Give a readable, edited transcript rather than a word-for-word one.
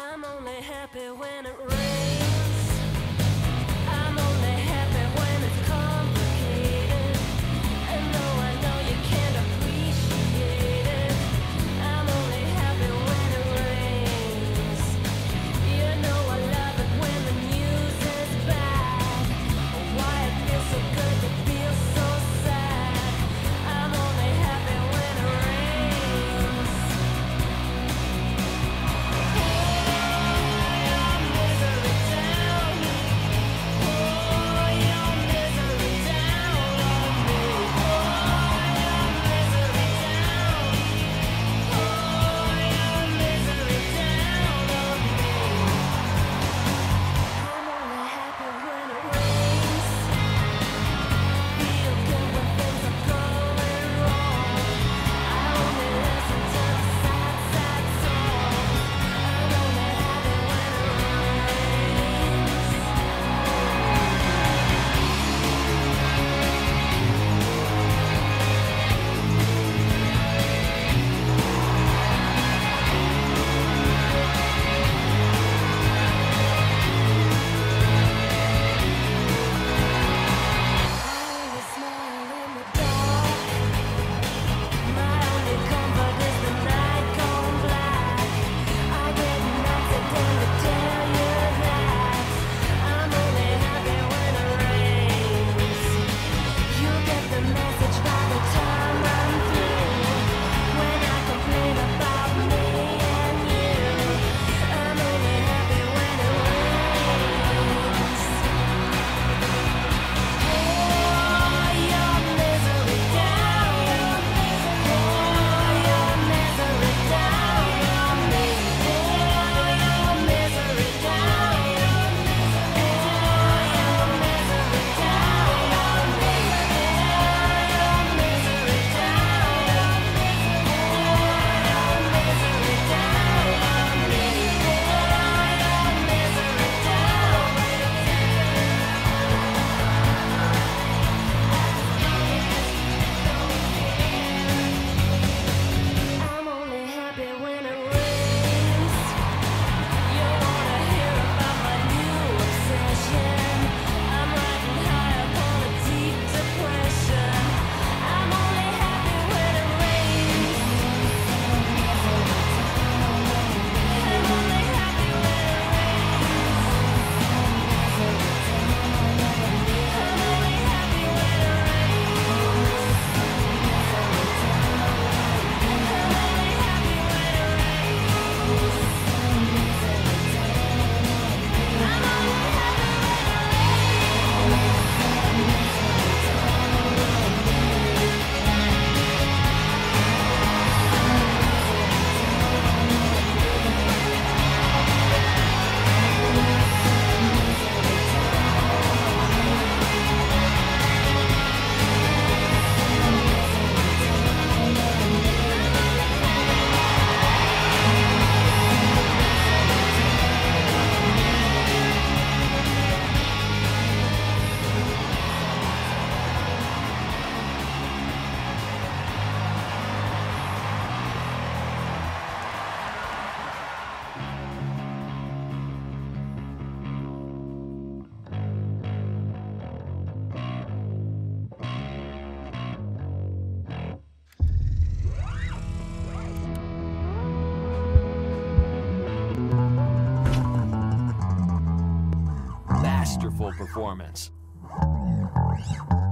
I'm only happy when it rains. I'm only happy when it's complicated. And though I know you can't appreciate it, I'm only happy when it rains. You know I love it when the news is bad. Why it feels so good to feel so sad. I'm only happy when it rains. Masterful performance.